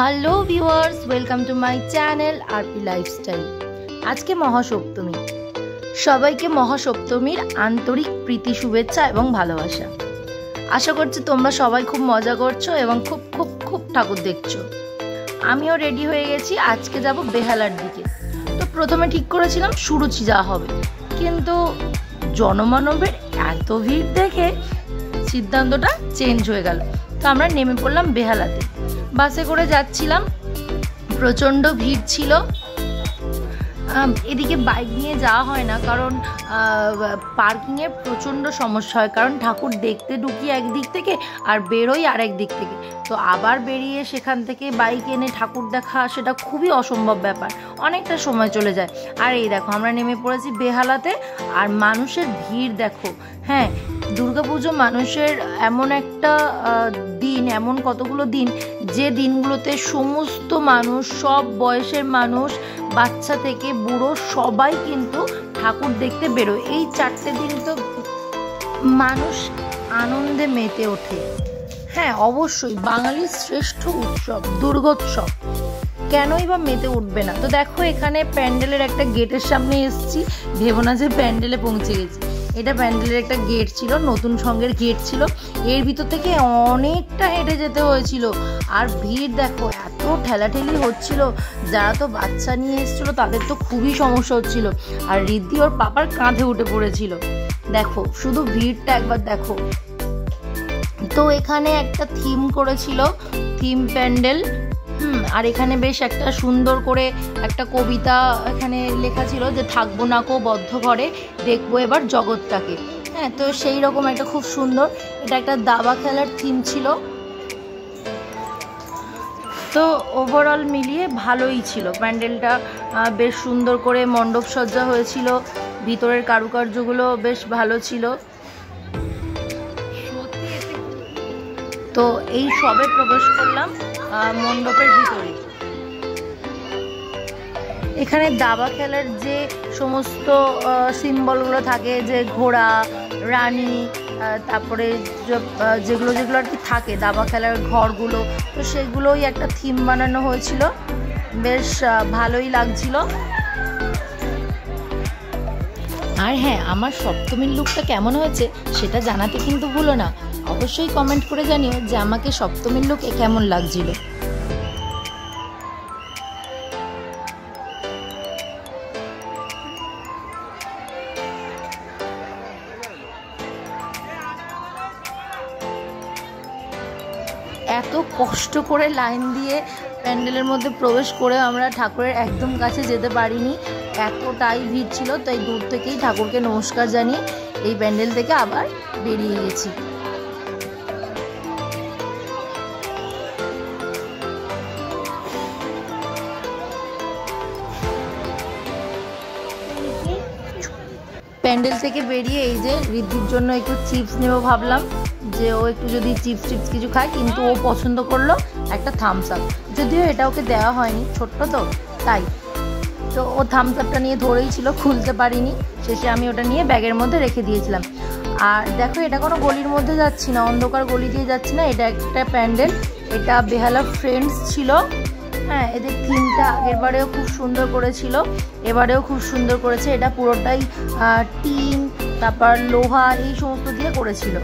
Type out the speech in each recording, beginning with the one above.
Hello viewers, welcome to my channel RP lifestyle. আজকে মহাসপ্তমী। সবাইকে মহাসপ্তমীর আন্তরিক প্রীতি, শুভেচ্ছা এবং ভালোবাসা। আশা করছি তোমরা সবাই খুব মজা করছো এবং খুব খুব খুব ঠাকুর দেখছো। আমিও রেডি হয়ে গেছি, আজকে যাব বেহালার দিকে। তো প্রথমে ঠিক করেছিলাম সুরুচি যাওয়া হবে, কিন্তু জনমানবের এত ভিড় দেখে সিদ্ধান্তটা চেঞ্জ হয়ে গেল। তো আমরা নেমে পড়লাম বেহালাতে। বাসে করে যাচ্ছিলাম, প্রচণ্ড ভিড় ছিল। এদিকে বাইক নিয়ে যাওয়া হয় না, কারণ পার্কিংয়ের প্রচণ্ড সমস্যা হয়, কারণ ঠাকুর দেখতে ঢুকি একদিক থেকে আর বেরোই আর এক দিক থেকে। তো আবার বেরিয়ে সেখান থেকে বাইক এনে ঠাকুর দেখা, সেটা খুবই অসম্ভব ব্যাপার, অনেকটা সময় চলে যায়। আর এই দেখো আমরা নেমে পড়েছি বেহালাতে, আর মানুষের ভিড় দেখো। হ্যাঁ, দুর্গাপুজো মানুষের এমন একটা দিন, এমন কতগুলো দিন যে দিনগুলোতে সমস্ত মানুষ, সব বয়সের মানুষ, বাচ্চা থেকে বুড়ো সবাই কিন্তু ঠাকুর দেখতে বেরোয়। এই 4টে দিন তো মানুষ আনন্দে মেতে ওঠে। হ্যাঁ, অবশ্যই বাঙালির শ্রেষ্ঠ উৎসব দুর্গোৎসব, কেনই বা মেতে উঠবে না। তো দেখো এখানে প্যান্ডেলের একটা গেটের সামনে এসেছি, ভেবো না যে প্যান্ডেলে পৌঁছে গেছি। এটা প্যান্ডেলের একটা গেট ছিল, নতুন সঙ্গের গেট ছিল। এর ভিতর থেকে অনেকটা হেঁটে যেতে হয়েছিল। আর ভিড় দেখো, এত ঠেলাঠেলি হচ্ছিল। যারা তো বাচ্চা নিয়ে এসেছিল তাদের তো খুবই সমস্যা হচ্ছিল। আর রিদ্ধি ওর পাপার কাঁধে উঠে পড়েছিল। দেখো শুধু ভিড়টা একবার দেখো। তো এখানে একটা থিম করেছিল, থিম প্যান্ডেল। আর এখানে বেশ একটা সুন্দর করে একটা কবিতা এখানে লেখা ছিল যে থাকবো না কো বদ্ধ ঘরে, দেখবো এবার জগৎটাকে। হ্যাঁ, তো সেই রকম একটা খুব সুন্দর, এটা একটা দাবা খেলার থিম ছিল। তো ওভারঅল মিলিয়ে ভালোই ছিল প্যান্ডেলটা। বেশ সুন্দর করে মণ্ডপ সজ্জা হয়েছিল, ভিতরের কারুকার্যগুলো বেশ ভালো ছিল। তো এই সবে প্রবেশ করলাম মণ্ডপের ভিতরে। এখানে দাবা খেলার যে সমস্ত সিম্বলগুলো থাকে, যে ঘোড়া, রানী, তারপরে যেগুলো আর কি থাকে দাবা খেলার ঘরগুলো, তো সেগুলোই একটা থিম বানানো হয়েছিল। বেশ ভালোই লাগছিল। আর হ্যাঁ, আমার সপ্তমীর লুকটা কেমন হয়েছে সেটা জানাতে কিন্তু ভুলো না। অবশ্যই কমেন্ট করে জানিও যে আমাকে সপ্তমীর লুকে কেমন লাগছিল। এত কষ্ট করে লাইন দিয়ে প্যান্ডেলের মধ্যে প্রবেশ করে আমরা ঠাকুরের একদম কাছে যেতে পারিনি, এতটাই ভিড় ছিল। তাই দূর থেকেই ঠাকুরকে নমস্কার জানিয়ে এই প্যান্ডেল থেকে আবার বেরিয়ে গেছি। প্যান্ডেল থেকে বেরিয়ে এই যে রিদ্ধির জন্য একটু চিপস নেবো ভাবলাম, যে ও একটু যদি চিপস কিছু খায়, কিন্তু ও পছন্দ করলো একটা থামস আপ। যদিও এটা ওকে দেওয়া হয়নি, ছোট্ট তো তাই। তো ও থামস আপটা নিয়ে ধরেই ছিল, খুলতে পারিনি। শেষে আমি ওটা নিয়ে ব্যাগের মধ্যে রেখে দিয়েছিলাম। আর দেখো, এটা কোনো গলির মধ্যে যাচ্ছি না, অন্ধকার গলি দিয়ে যাচ্ছি না। এটা একটা প্যান্ডেল, এটা বেহালা ফ্রেন্ডস ছিল। হ্যাঁ, এদের থিমটা আগের বারেও খুব সুন্দর করেছিল, এবারেও খুব সুন্দর করেছে। এটা পুরোটাই টিন, তারপর লোহা, এই সমস্ত দিয়ে করেছিল।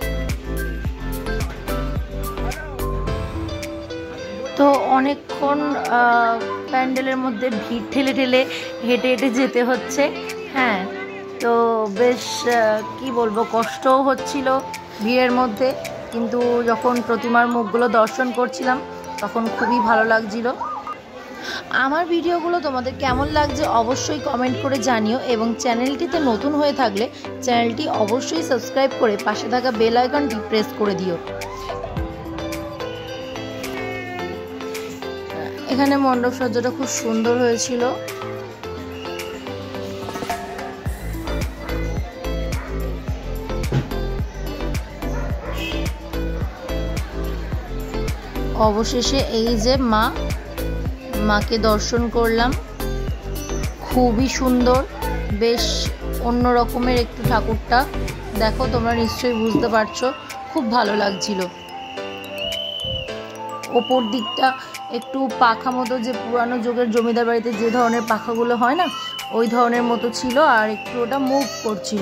তো অনেকক্ষণ প্যান্ডেলের মধ্যে ভিড় ঠেলে হেঁটে যেতে হচ্ছে। হ্যাঁ, তো বেশ কি বলবো, কষ্টও হচ্ছিল ভিড়ের মধ্যে, কিন্তু যখন প্রতিমার মুখগুলো দর্শন করছিলাম তখন খুবই ভালো লাগছিল। আমার ভিডিওগুলো তোমাদের কেমন লাগছে অবশ্যই কমেন্ট করে জানিও, এবং চ্যানেলটিতে নতুন হয়ে থাকলে চ্যানেলটি অবশ্যই সাবস্ক্রাইব করে পাশে থাকা বেল আইকনটি প্রেস করে দিও। এখানে মণ্ডপ সজ্জাটা খুব সুন্দর হয়েছিল। অবশেষে এই যে মাকে দর্শন করলাম, খুবই সুন্দর, বেশ অন্য রকমের একটু ঠাকুরটা। দেখো তোমরা নিশ্চয়ই বুঝতে পারছো, খুব ভালো লাগছিল। ওপর দিকটা একটু পাখা মতো, যে পুরানো যুগের জমিদার বাড়িতে যে ধরনের পাখাগুলো হয় না, ওই ধরনের মতো ছিল, আর একটু ওটা মুভ করছিল।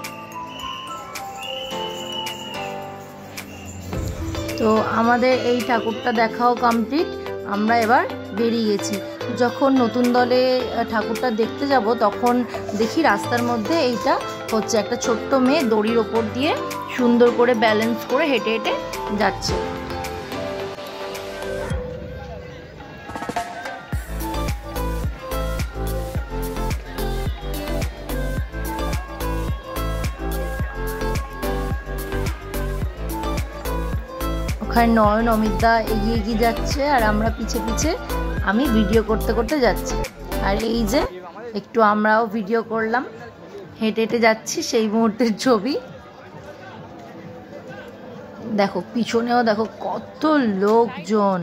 তো আমাদের এই ঠাকুরটা দেখাও কমপ্লিট, আমরা এবার বেরিয়ে গেছি। যখন নতুন দলে ঠাকুরটা দেখতে যাব তখন দেখি রাস্তার মধ্যে এইটা হচ্ছে একটা ছোট্ট মেয়ে দড়ির ওপর দিয়ে সুন্দর করে ব্যালেন্স করে হেঁটে হেঁটে যাচ্ছে। ওখানে নয়ন অমিতদা এগিয়ে এগিয়ে যাচ্ছে আর আমরা পিছে পিছে আমি ভিডিও করতে করতে যাচ্ছি। আর এই যে একটু আমরাও ভিডিও করলাম, হেঁটে হেঁটে যাচ্ছি সেই মুহূর্তের ছবি। দেখো পিছনেও দেখো কত লোকজন।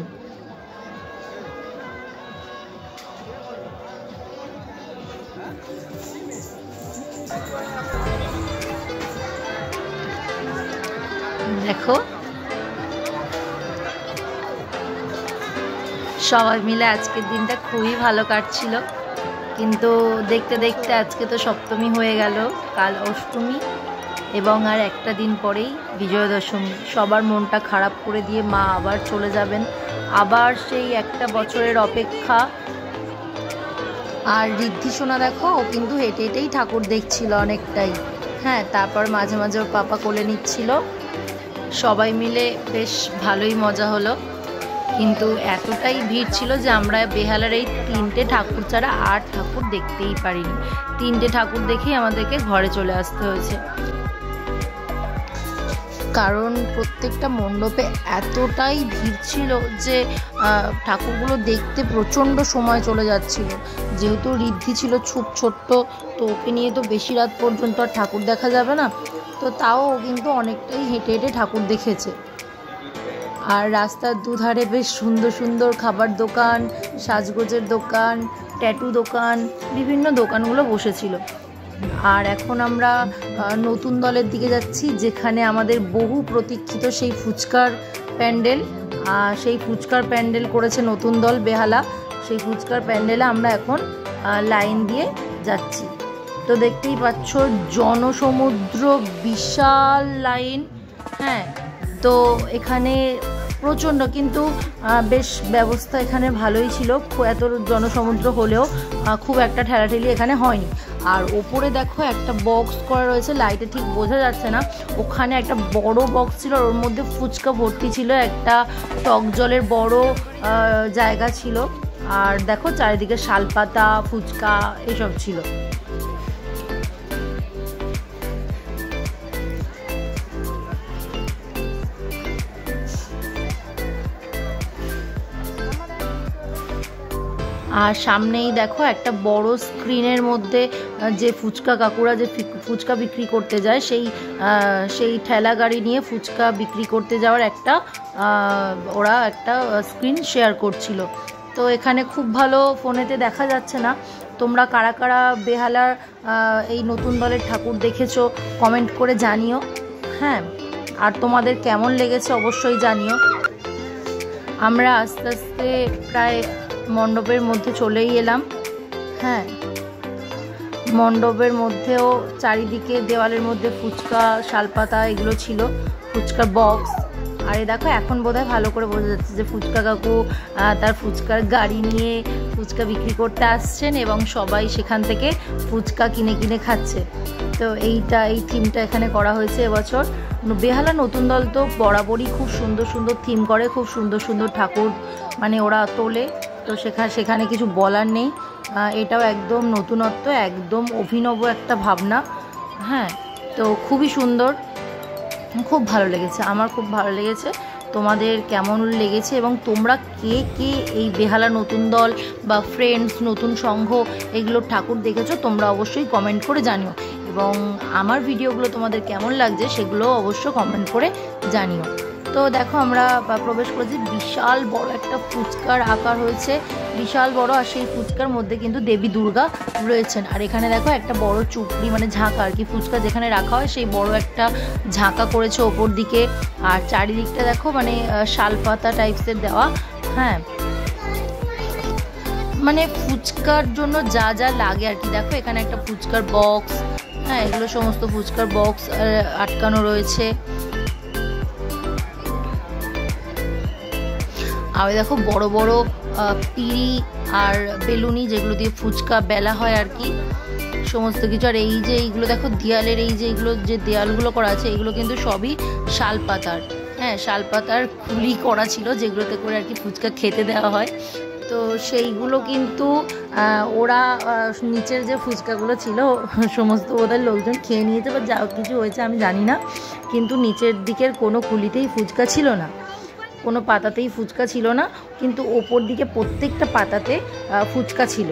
দেখো সবাই মিলে আজকের দিনটা খুবই ভালো কাটছিল, কিন্তু দেখতে দেখতে আজকে তো সপ্তমী হয়ে গেল, কাল অষ্টমী এবং আর একটা দিন পরেই বিজয়া দশমী। সবার মনটা খারাপ করে দিয়ে মা আবার চলে যাবেন, আবার সেই একটা বছরের অপেক্ষা। আর ঋদ্ধি সোনা দেখো, ও কিন্তু হেঁটে হেঁটেই ঠাকুর দেখছিল অনেকটাই। হ্যাঁ, তারপর মাঝে মাঝে ওর পাপা কোলে নিচ্ছিল। সবাই মিলে বেশ ভালোই মজা হলো, কিন্তু এতটাই ভিড় ছিল যে আমরা বেহালার এই 3টে ঠাকুর ছাড়া আর ঠাকুর দেখতেই পারিনি। 3টে ঠাকুর দেখেই আমাদেরকে ঘরে চলে আসতে হয়েছে, কারণ প্রত্যেকটা মণ্ডপে এতটাই ভিড় ছিল যে ঠাকুরগুলো দেখতে প্রচণ্ড সময় চলে যাচ্ছিল। যেহেতু ঋদ্ধি ছিল খুব ছোট্ট, তো ওকে নিয়ে তো বেশি রাত পর্যন্ত আর ঠাকুর দেখা যাবে না, তো তাও ও কিন্তু অনেকটাই হেঁটে হেঁটে ঠাকুর দেখেছে। আর রাস্তার দুধারে বেশ সুন্দর সুন্দর খাবার দোকান, সাজগোজের দোকান, ট্যাটু দোকান, বিভিন্ন দোকানগুলো বসেছিল। আর এখন আমরা নতুন দলের দিকে যাচ্ছি, যেখানে আমাদের বহু প্রতীক্ষিত সেই ফুচকার প্যান্ডেল, সেই ফুচকার প্যান্ডেল করেছে নতুন দল বেহালা। সেই ফুচকার প্যান্ডেলে আমরা এখন লাইন দিয়ে যাচ্ছি। তো দেখতেই পাচ্ছ জনসমুদ্র, বিশাল লাইন। হ্যাঁ, তো এখানে প্রচণ্ড, কিন্তু বেশ ব্যবস্থা এখানে ভালোই ছিল। এত জনসমুদ্র হলেও খুব একটা ঠেলাঠেলি এখানে হয়নি। আর ওপরে দেখো একটা বক্স করা রয়েছে, লাইটে ঠিক বোঝা যাচ্ছে না, ওখানে একটা বড় বক্স ছিল, ওর মধ্যে ফুচকা ভর্তি ছিল, একটা টক জলের বড় জায়গা ছিল। আর দেখো চারিদিকে শালপাতা, ফুচকা এসব ছিল। আর সামনেই দেখো একটা বড় স্ক্রিনের মধ্যে যে ফুচকা কাকুরা যে ফুচকা বিক্রি করতে যায়, সেই ঠেলা গাড়ি নিয়ে ফুচকা বিক্রি করতে যাওয়ার ওরা একটা স্ক্রিন শেয়ার করছিল। তো এখানে খুব ভালো ফোনেতে দেখা যাচ্ছে না। তোমরা কারা কারা বেহালার এই নতুন দলের ঠাকুর দেখেছো কমেন্ট করে জানিও। হ্যাঁ, আর তোমাদের কেমন লেগেছে অবশ্যই জানিও। আমরা আস্তে আস্তে প্রায় মণ্ডপের মধ্যে চলেই এলাম। হ্যাঁ, মণ্ডপের মধ্যেও চারিদিকে দেওয়ালের মধ্যে ফুচকা, শালপাতা এগুলো ছিল, ফুচকার বক্স। আর এই দেখো এখন বোধহয় ভালো করে বোঝা যাচ্ছে যে ফুচকা কাকু তার ফুচকার গাড়ি নিয়ে ফুচকা বিক্রি করতে আসছেন এবং সবাই সেখান থেকে ফুচকা কিনে কিনে খাচ্ছে। তো এই থিমটা এখানে করা হয়েছে এবছর। বেহালা নতুন দল তো বরাবরই খুব সুন্দর সুন্দর থিম করে, খুব সুন্দর সুন্দর ঠাকুর মানে ওরা তোলে। তো সেখানে কিছু বলার নেই, এটাও একদম নতুনত্ব, একদম অভিনব একটা ভাবনা। হ্যাঁ, তো খুবই সুন্দর, খুব ভালো লেগেছে, আমার খুব ভালো লেগেছে। তোমাদের কেমন লেগেছে এবং তোমরা কে কে এই বেহালা নতুন দল বা ফ্রেন্ডস নতুন সংঘ এগুলোর ঠাকুর দেখেছো তোমরা অবশ্যই কমেন্ট করে জানিও, এবং আমার ভিডিওগুলো তোমাদের কেমন লাগছে সেগুলো অবশ্যই কমেন্ট করে জানিও। তো দেখো আমরা প্রবেশ করেছি, বিশাল বড় একটা ফুচকার আকার হয়েছে, বিশাল বড়। আর সেই ফুচকার মধ্যে কিন্তু দেবী দুর্গা রয়েছেন। আর এখানে দেখো একটা বড় চুপড়ি মানে ঝাঁকা আর কি, ফুচকা যেখানে রাখা হয় সেই বড় একটা ঝাঁকা করেছে ওপর দিকে। আর চারিদিকটা দেখো মানে শালপাতা টাইপসের দেওয়া। হ্যাঁ, মানে ফুচকার জন্য যা যা লাগে আর কি। দেখো এখানে একটা ফুচকার বক্স, হ্যাঁ এগুলো সমস্ত ফুচকার বক্স আটকানো রয়েছে। আর দেখো বড় বড় পিঁড়ি আর বেলুনি, যেগুলো দিয়ে ফুচকা বেলা হয় আর কি, সমস্ত কিছু। আর এই যে এইগুলো দেখো দেয়ালের, এই যে এইগুলো যে দেয়ালগুলো করা আছে, এগুলো কিন্তু সবই শালপাতার, হ্যাঁ শালপাতার খুলি করা ছিল, যেগুলোতে করে আর কি ফুচকা খেতে দেওয়া হয়। তো সেইগুলো কিন্তু ওরা নিচের যে ফুচকাগুলো ছিল সমস্ত ওদের লোকজন খেয়ে নিয়েছে বা যা কিছু হয়েছে আমি জানি না, কিন্তু নিচের দিকের কোনো খুলিতেই ফুচকা ছিল না, কোনো পাতাতেই ফুচকা ছিল না, কিন্তু ওপর দিকে প্রত্যেকটা পাতাতে ফুচকা ছিল।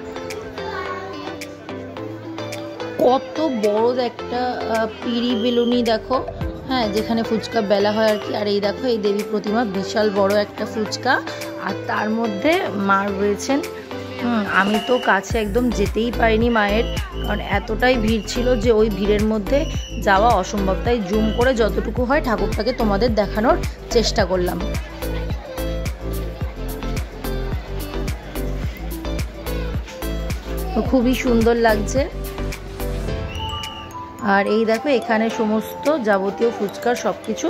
কত বড় একটা পিঁড়ি বেলুনি দেখো, হ্যাঁ যেখানে ফুচকা বেলা হয় আর কি। আর এই দেখো এই দেবী প্রতিমা, বিশাল বড় একটা ফুচকা, আর তার মধ্যে মা রয়েছেন। আমি তো কাছে একদম যেতেই পারিনি মায়ের, কারণ এতটাই ভিড় ছিল যে ওই ভিড়ের মধ্যে যাওয়া অসম্ভব। তাই জুম করে যতটুকু হয় ঠাকুরটাকে তোমাদের দেখানোর চেষ্টা করলাম। খুবই সুন্দর লাগছে। আর এই দেখো এখানে সমস্ত যাবতীয় ফুচকার সব কিছু।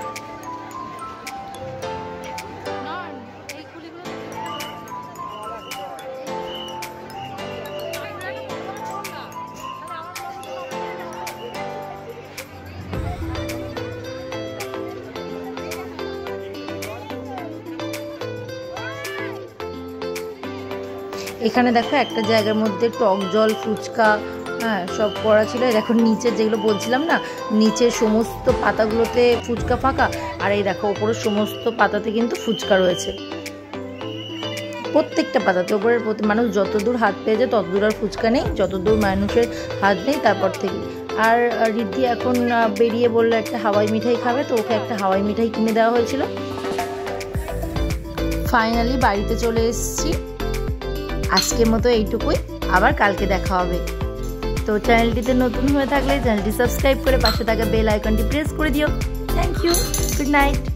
এখানে দেখো একটা জায়গার মধ্যে টক জল ফুচকা, হ্যাঁ সব করা ছিল। দেখো নিচের যেগুলো বলছিলাম না, নিচের সমস্ত পাতাগুলোতে ফুচকা ফাঁকা, আর এই দেখো ওপরের সমস্ত পাতাতে কিন্তু ফুচকা রয়েছে, প্রত্যেকটা পাতাতে। ওপরের মানুষ যতদূর হাত পেয়েছে ততদূর আর ফুচকা নেই, যতদূর মানুষের হাত নেই তারপর থেকে। আর রিদ্ধি এখন বেরিয়ে বললো একটা হাওয়াই মিঠাই খাবে, তো ওকে একটা হাওয়াই মিঠাই কিনে দেওয়া হয়েছিল। ফাইনালি বাড়িতে চলে এসেছি। আজকের মতো এইটুকুই, আবার কালকে দেখা হবে। তো চ্যানেলটিতে নতুন হয়ে থাকলে চ্যানেলটি সাবস্ক্রাইব করে পাশে থাকা বেল আইকনটি প্রেস করে দিও। Thank you, good night.